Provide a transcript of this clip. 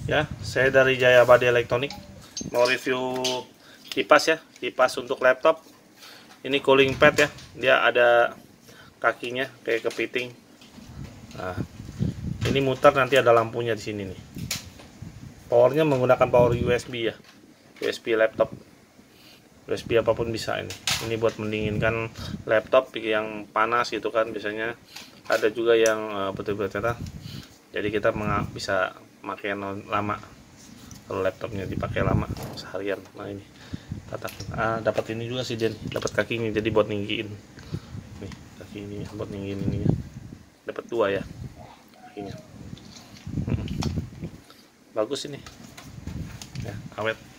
Ya, saya dari Jaya Abadi Elektronik mau review kipas ya, kipas untuk laptop. Ini cooling pad ya, dia ada kakinya kayak kepiting. Nah, ini muter nanti ada lampunya di sini nih. Powernya menggunakan power USB ya, USB laptop, USB apapun bisa ini. Ini buat mendinginkan laptop yang panas gitu kan, biasanya ada juga yang betul-betul. Jadi kita bisa pakai lama kalau laptopnya dipakai lama seharian. Nah ini dapat ini juga sih Den, dapat kakinya jadi buat ninggiin nih, kaki ini buat ninggiin ini ya. Dapat dua ya kakinya. Bagus ini ya, awet.